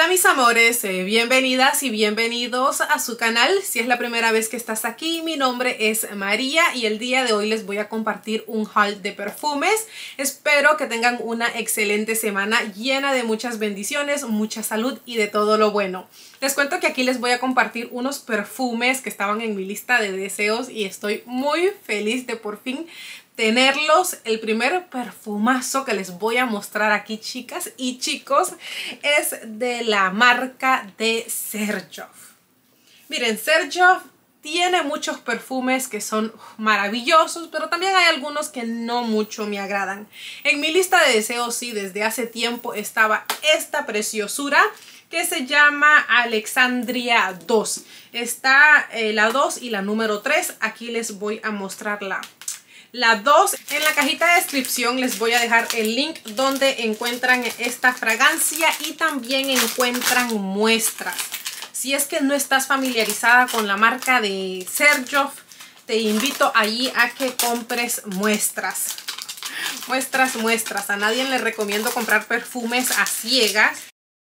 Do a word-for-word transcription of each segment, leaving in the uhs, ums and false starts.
Hola mis amores, eh, bienvenidas y bienvenidos a su canal. Si es la primera vez que estás aquí, mi nombre es María y el día de hoy les voy a compartir un haul de perfumes. Espero que tengan una excelente semana llena de muchas bendiciones, mucha salud y de todo lo bueno. Les cuento que aquí les voy a compartir unos perfumes que estaban en mi lista de deseos y estoy muy feliz de por fin tenerlos. El primer perfumazo que les voy a mostrar aquí, chicas y chicos, es de la marca de Xerjoff. Miren, Xerjoff tiene muchos perfumes que son maravillosos, pero también hay algunos que no mucho me agradan. En mi lista de deseos, sí, desde hace tiempo estaba esta preciosura que se llama Alexandria dos. Está eh, la dos y la número tres. Aquí les voy a mostrarla. La dos, en la cajita de descripción les voy a dejar el link donde encuentran esta fragancia y también encuentran muestras. Si es que no estás familiarizada con la marca de Xerjoff, te invito allí a que compres muestras. Muestras, muestras. A nadie le recomiendo comprar perfumes a ciegas.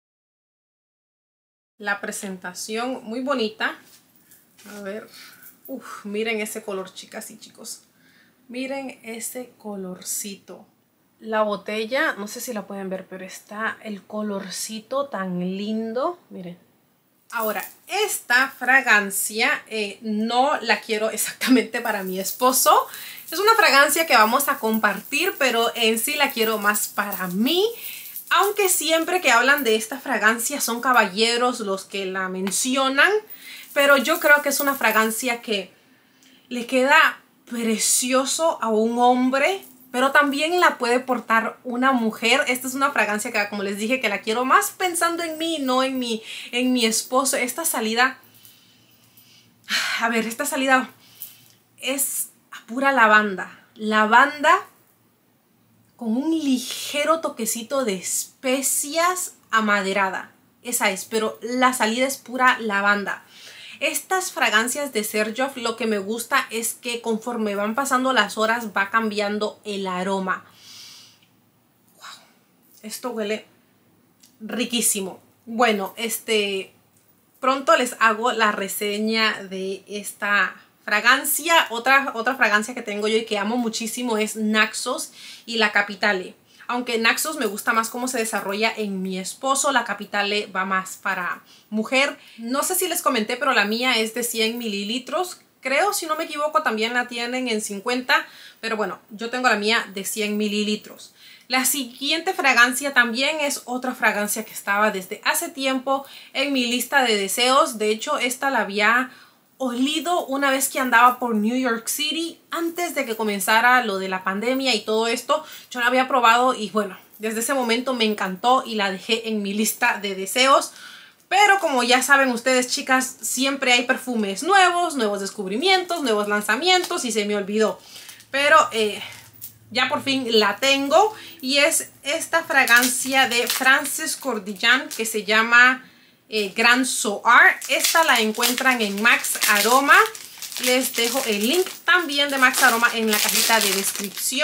La presentación muy bonita. A ver, uf, miren ese color, chicas y chicos. Miren ese colorcito. La botella, no sé si la pueden ver, pero está el colorcito tan lindo. Miren. Ahora, esta fragancia eh, no la quiero exactamente para mi esposo. Es una fragancia que vamos a compartir, pero en sí la quiero más para mí. Aunque siempre que hablan de esta fragancia son caballeros los que la mencionan. Pero yo creo que es una fragancia que le queda precioso a un hombre, pero también la puede portar una mujer. Esta es una fragancia que, como les dije, que la quiero más pensando en mí, no en mi, en mi esposo. Esta salida, a ver, esta salida es a pura lavanda. Lavanda con un ligero toquecito de especias amaderada. Esa es, pero la salida es pura lavanda. Estas fragancias de Xerjoff, lo que me gusta es que conforme van pasando las horas va cambiando el aroma. Wow, esto huele riquísimo. Bueno, este pronto les hago la reseña de esta fragancia. Otra, otra fragancia que tengo yo y que amo muchísimo es Naxos y la Capitale. Aunque Naxos me gusta más cómo se desarrolla en mi esposo, la Capitale va más para mujer. No sé si les comenté, pero la mía es de cien mililitros. Creo, si no me equivoco, también la tienen en cincuenta. Pero bueno, yo tengo la mía de cien mililitros. La siguiente fragancia también es otra fragancia que estaba desde hace tiempo en mi lista de deseos. De hecho, esta la había olido una vez que andaba por New York City, antes de que comenzara lo de la pandemia y todo esto. Yo la había probado y bueno, desde ese momento me encantó y la dejé en mi lista de deseos. Pero como ya saben ustedes, chicas, siempre hay perfumes nuevos, nuevos descubrimientos, nuevos lanzamientos y se me olvidó. Pero eh, ya por fin la tengo y es esta fragancia de Frances Kurkdjian que se llama Eh, Grand Soir. Esta la encuentran en Max Aroma. Les dejo el link también de Max Aroma en la cajita de descripción.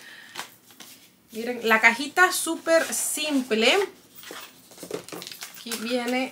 Miren, la cajita súper simple. Aquí viene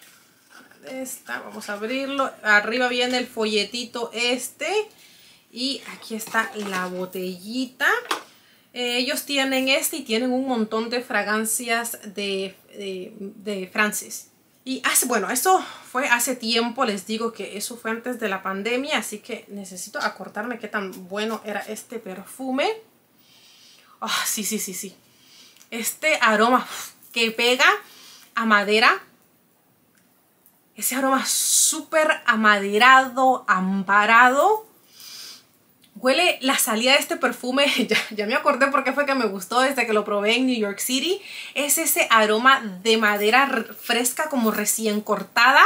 esta, vamos a abrirlo. Arriba viene el folletito este. Y aquí está la botellita. Eh, ellos tienen este y tienen un montón de fragancias de, de, de Frances. Y hace, bueno, eso fue hace tiempo, les digo que eso fue antes de la pandemia, así que necesito acordarme qué tan bueno era este perfume. Ah, oh, sí, sí, sí, sí. Este aroma que pega a madera. Ese aroma súper amaderado, ambarado. Huele la salida de este perfume, ya, ya me acordé por qué fue que me gustó desde que lo probé en New York City. Es ese aroma de madera fresca como recién cortada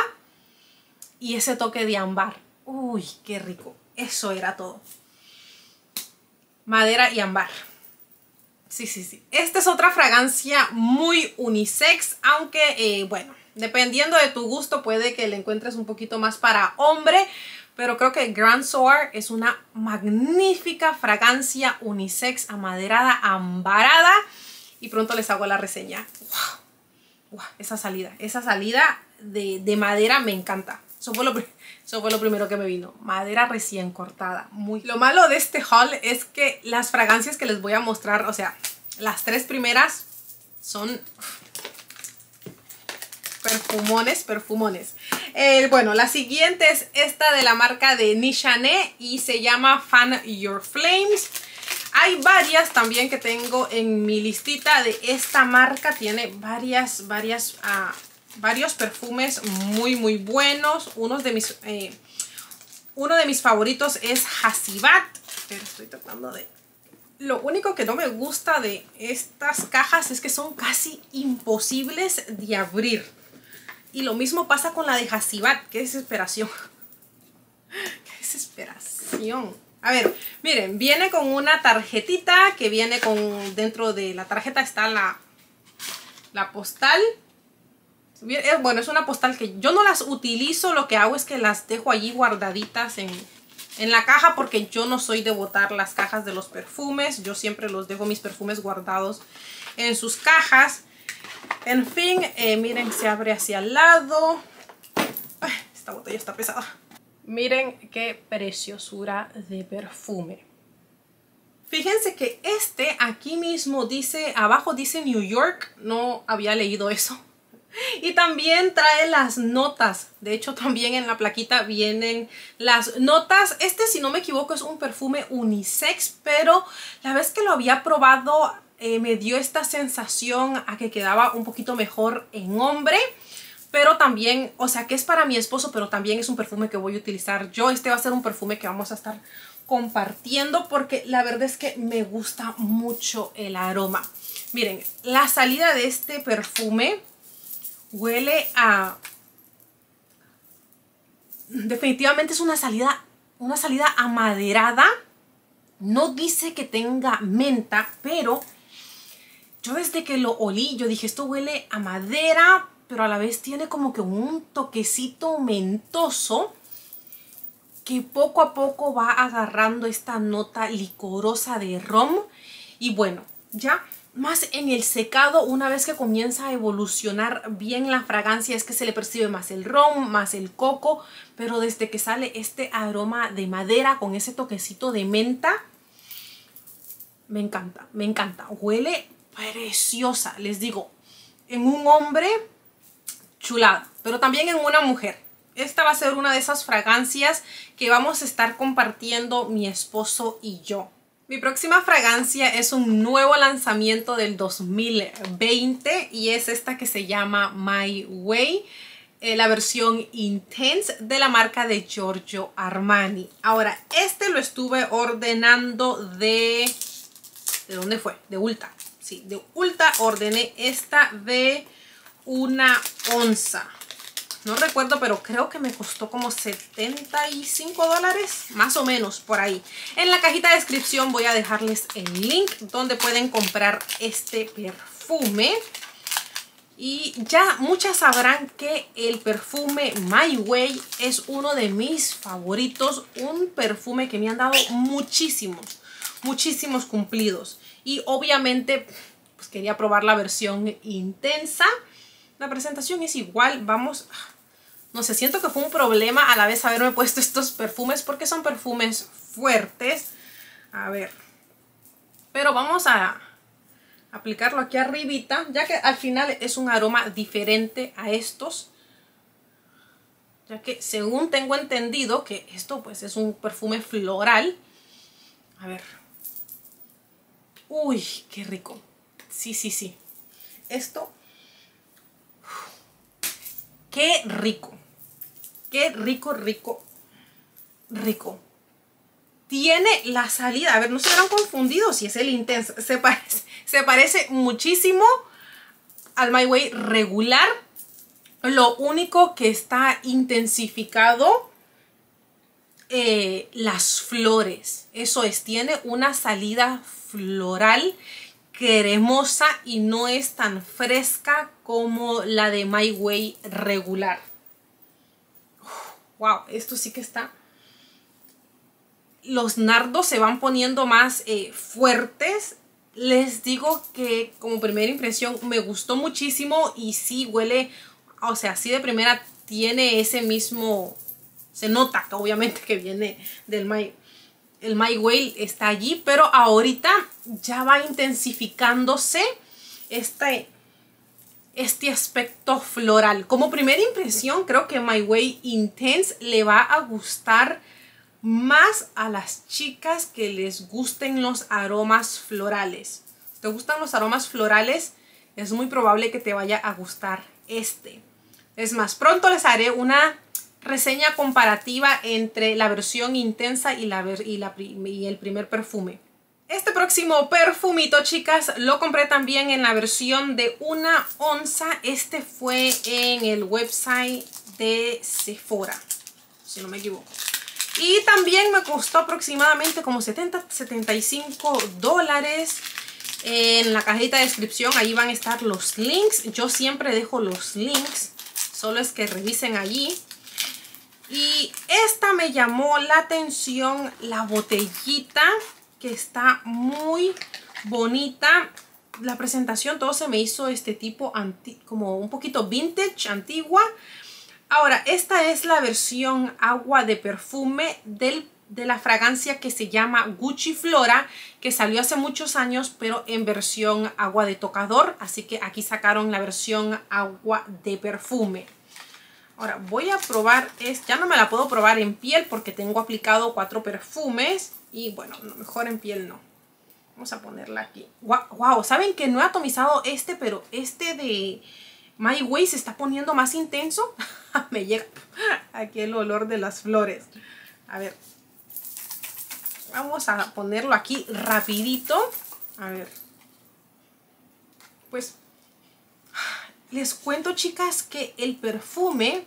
y ese toque de ámbar. Uy, qué rico. Eso era todo. Madera y ámbar. Sí, sí, sí. Esta es otra fragancia muy unisex, aunque, eh, bueno, dependiendo de tu gusto puede que le encuentres un poquito más para hombre. Pero creo que Grand Soir es una magnífica fragancia unisex, amaderada, ambarada. Y pronto les hago la reseña. ¡Wow! Uah, esa salida, esa salida de, de madera me encanta. Eso fue, lo, eso fue lo primero que me vino. Madera recién cortada. Muy... Lo malo de este haul es que las fragancias que les voy a mostrar, o sea, las tres primeras son perfumones, perfumones. Eh, bueno, la siguiente es esta de la marca de Nishané y se llama Fan Your Flames. Hay varias también que tengo en mi listita de esta marca. Tiene varias, varias... Uh, varios perfumes muy muy buenos. Uno de mis eh, uno de mis favoritos es Hasibat, pero estoy tratando de... Lo único que no me gusta de estas cajas es que son casi imposibles de abrir, y lo mismo pasa con la de Hasibat. Qué desesperación, qué desesperación. A ver, miren, viene con una tarjetita que viene con... Dentro de la tarjeta está la, la postal. Bueno, es una postal que yo no las utilizo. Lo que hago es que las dejo allí guardaditas en, en la caja, porque yo no soy de botar las cajas de los perfumes. Yo siempre los dejo mis perfumes guardados en sus cajas. En fin, eh, miren, se abre hacia el lado. Ay, esta botella está pesada. Miren qué preciosura de perfume. Fíjense que este aquí mismo dice, abajo dice New York. No había leído eso. Y también trae las notas. De hecho, también en la plaquita vienen las notas. Este, si no me equivoco, es un perfume unisex, pero la vez que lo había probado eh, me dio esta sensación a que quedaba un poquito mejor en hombre. Pero también, o sea, que es para mi esposo, pero también es un perfume que voy a utilizar yo. Este va a ser un perfume que vamos a estar compartiendo, porque la verdad es que me gusta mucho el aroma. Miren, la salida de este perfume huele a... Definitivamente es una salida, una salida amaderada. No dice que tenga menta, pero yo desde que lo olí, yo dije, esto huele a madera, pero a la vez tiene como que un toquecito mentoso que poco a poco va agarrando esta nota licorosa de ron. Y bueno, ya más en el secado, una vez que comienza a evolucionar bien la fragancia, es que se le percibe más el ron, más el coco, pero desde que sale este aroma de madera con ese toquecito de menta, me encanta, me encanta. Huele preciosa, les digo, en un hombre, chulada, pero también en una mujer. Esta va a ser una de esas fragancias que vamos a estar compartiendo mi esposo y yo. Mi próxima fragancia es un nuevo lanzamiento del dos mil veinte y es esta que se llama My Way, eh, la versión Intense de la marca de Giorgio Armani. Ahora, este lo estuve ordenando de... ¿De dónde fue? De Ulta. Sí, de Ulta ordené esta de una onza. No recuerdo, pero creo que me costó como setenta y cinco dólares, más o menos por ahí. En la cajita de descripción voy a dejarles el link donde pueden comprar este perfume. Y ya muchas sabrán que el perfume My Way es uno de mis favoritos. Un perfume que me han dado muchísimos, muchísimos cumplidos. Y obviamente pues quería probar la versión intensa. La presentación es igual, vamos... No sé, siento que fue un problema a la vez haberme puesto estos perfumes porque son perfumes fuertes. A ver. Pero vamos a aplicarlo aquí arribita, ya que al final es un aroma diferente a estos. Ya que según tengo entendido que esto pues es un perfume floral. A ver. Uy, qué rico. Sí, sí, sí. Esto... Qué rico. Qué rico, rico, rico. Tiene la salida. A ver, no se habrán confundido si es el intenso. Se parece, se parece muchísimo al My Way regular. Lo único que está intensificado, eh, las flores. Eso es, tiene una salida floral cremosa y no es tan fresca como la de My Way regular. Wow, esto sí que está... Los nardos se van poniendo más eh, fuertes. Les digo que como primera impresión me gustó muchísimo y sí huele, o sea, sí de primera tiene ese mismo, se nota que obviamente que viene del My, el My Way está allí, pero ahorita ya va intensificándose este, este aspecto floral. Como primera impresión creo que My Way Intense le va a gustar más a las chicas que les gusten los aromas florales. Si te gustan los aromas florales, es muy probable que te vaya a gustar este. Es más, pronto les haré una reseña comparativa entre la versión intensa y, la, y, la, y el primer perfume. Este próximo perfumito, chicas, lo compré también en la versión de una onza. Este fue en el website de Sephora, si no me equivoco. Y también me costó aproximadamente como setenta, setenta y cinco dólares. En la cajita de descripción ahí van a estar los links. Yo siempre dejo los links, solo es que revisen allí. Y esta me llamó la atención, la botellita, que está muy bonita. La presentación todo se me hizo este tipo como un poquito vintage, antigua. Ahora, esta es la versión agua de perfume del, de la fragancia que se llama Gucci Flora, que salió hace muchos años, pero en versión agua de tocador. Así que aquí sacaron la versión agua de perfume. Ahora, voy a probar, es, ya no me la puedo probar en piel porque tengo aplicado cuatro perfumes. Y bueno, mejor en piel no. Vamos a ponerla aquí. Wow, wow, ¿saben que no he atomizado este, pero este de My Way se está poniendo más intenso? Me llega aquí el olor de las flores. A ver. Vamos a ponerlo aquí rapidito. A ver. Pues les cuento, chicas, que el perfume...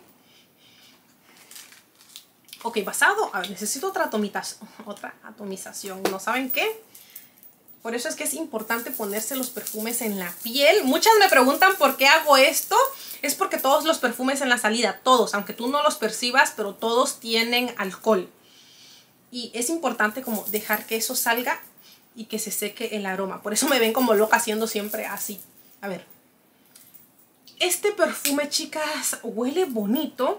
Ok, basado... A ver, necesito otra atomización. Otra atomización. ¿No saben qué? Por eso es que es importante ponerse los perfumes en la piel. Muchas me preguntan por qué hago esto. Es porque todos los perfumes en la salida, todos, aunque tú no los percibas, pero todos tienen alcohol. Y es importante como dejar que eso salga y que se seque el aroma. Por eso me ven como loca haciendo siempre así. A ver. Este perfume, chicas, huele bonito.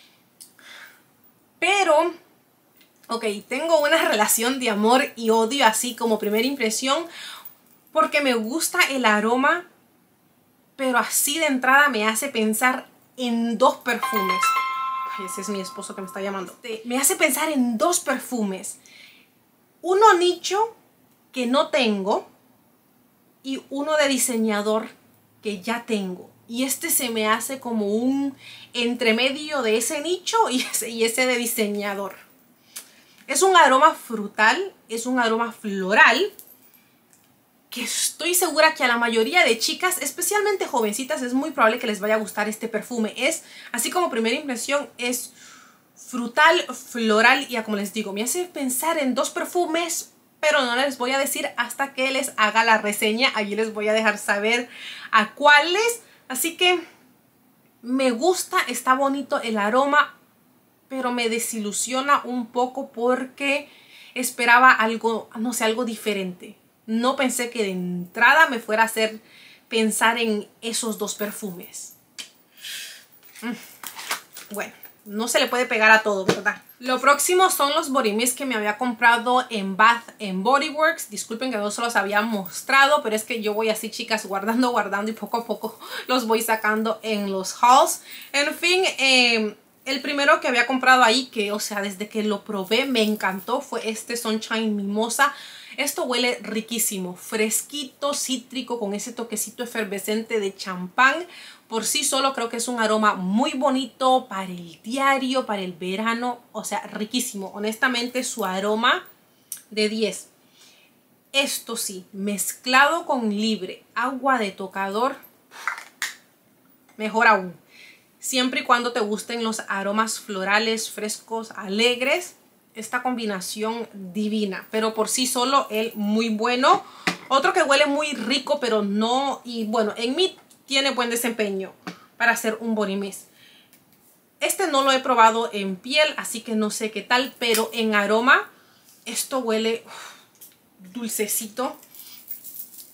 Pero... ok, tengo una relación de amor y odio así como primera impresión porque me gusta el aroma, pero así de entrada me hace pensar en dos perfumes. Ay, ese es mi esposo que me está llamando. Me hace pensar en dos perfumes. Uno nicho que no tengo y uno de diseñador que ya tengo. Y este se me hace como un entremedio de ese nicho y ese, y ese de diseñador. Es un aroma frutal, es un aroma floral, que estoy segura que a la mayoría de chicas, especialmente jovencitas, es muy probable que les vaya a gustar este perfume. Es, así como primera impresión, es frutal, floral y como les digo, me hace pensar en dos perfumes, pero no les voy a decir hasta que les haga la reseña. Allí les voy a dejar saber a cuáles. Así que me gusta, está bonito el aroma, pero me desilusiona un poco porque esperaba algo, no sé, algo diferente. No pensé que de entrada me fuera a hacer pensar en esos dos perfumes. Bueno, no se le puede pegar a todo, ¿verdad? Lo próximo son los body mist que me había comprado en Bath and Body Works. Disculpen que no se los había mostrado, pero es que yo voy así, chicas, guardando, guardando y poco a poco los voy sacando en los hauls. En fin, eh... el primero que había comprado ahí, que o sea, desde que lo probé me encantó, fue este Sunshine Mimosa. Esto huele riquísimo, fresquito, cítrico, con ese toquecito efervescente de champán. Por sí solo creo que es un aroma muy bonito para el diario, para el verano. O sea, riquísimo. Honestamente, su aroma de diez. Esto sí, mezclado con Libre, agua de tocador, mejor aún. Siempre y cuando te gusten los aromas florales, frescos, alegres, esta combinación divina. Pero por sí solo, él muy bueno. Otro que huele muy rico, pero no... y bueno, en mí tiene buen desempeño para hacer un body mist. Este no lo he probado en piel, así que no sé qué tal. Pero en aroma, esto huele uf, dulcecito.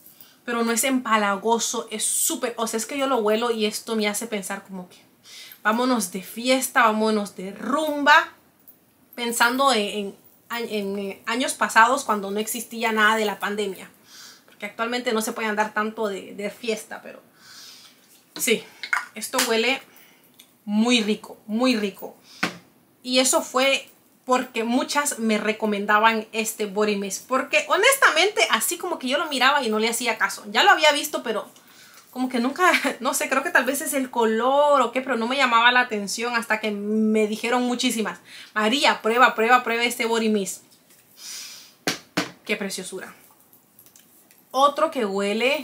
pero no es empalagoso, es súper, o sea, es que yo lo huelo y esto me hace pensar como que vámonos de fiesta, vámonos de rumba, pensando en, en, en años pasados cuando no existía nada de la pandemia, porque actualmente no se puede andar tanto de, de fiesta, pero sí, esto huele muy rico, muy rico. Y eso fue porque muchas me recomendaban este body mist. Porque honestamente, así como que yo lo miraba y no le hacía caso. Ya lo había visto, pero como que nunca, no sé, creo que tal vez es el color o qué, pero no me llamaba la atención hasta que me dijeron muchísimas: María, prueba, prueba, prueba este body mist. Qué preciosura. Otro que huele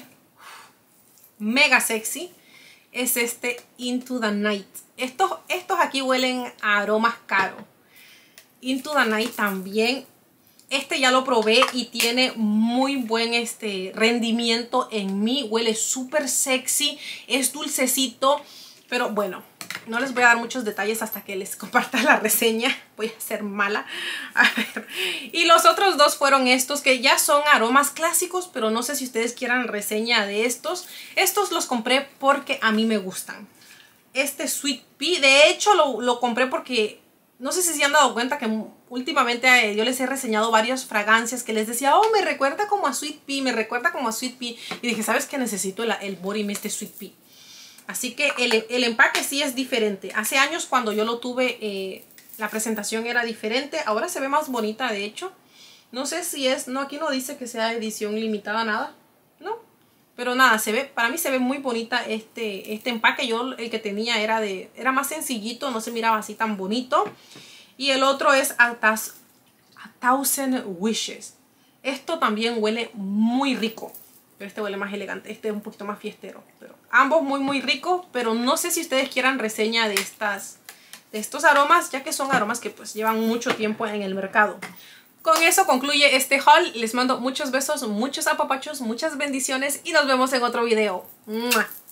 mega sexy es este Into the Night. Estos, estos aquí huelen a aromas caros. Into the Night también. Este ya lo probé y tiene muy buen este rendimiento en mí. Huele súper sexy. Es dulcecito. Pero bueno, no les voy a dar muchos detalles hasta que les comparta la reseña. Voy a ser mala. A ver. Y los otros dos fueron estos que ya son aromas clásicos, pero no sé si ustedes quieran reseña de estos. Estos los compré porque a mí me gustan. Este Sweet Pea, de hecho lo, lo compré porque no sé si se han dado cuenta que últimamente eh, yo les he reseñado varias fragancias que les decía: oh, me recuerda como a Sweet Pea, me recuerda como a Sweet Pea. Y dije, ¿sabes qué? Necesito el, el body mist de Sweet Pea. Así que el, el empaque sí es diferente. Hace años cuando yo lo tuve, eh, la presentación era diferente. Ahora se ve más bonita, de hecho. No sé si es, no, aquí no dice que sea edición limitada, nada. No. Pero nada, se ve, para mí se ve muy bonita este, este empaque. Yo el que tenía era de, era más sencillito, no se miraba así tan bonito. Y el otro es A, a Thousand Wishes. Esto también huele muy rico, pero este huele más elegante. Este es un poquito más fiestero. Pero ambos muy muy ricos, pero no sé si ustedes quieran reseña de, estas, de estos aromas, ya que son aromas que pues llevan mucho tiempo en el mercado. Con eso concluye este haul. Les mando muchos besos, muchos apapachos, muchas bendiciones y nos vemos en otro video. ¡Mua!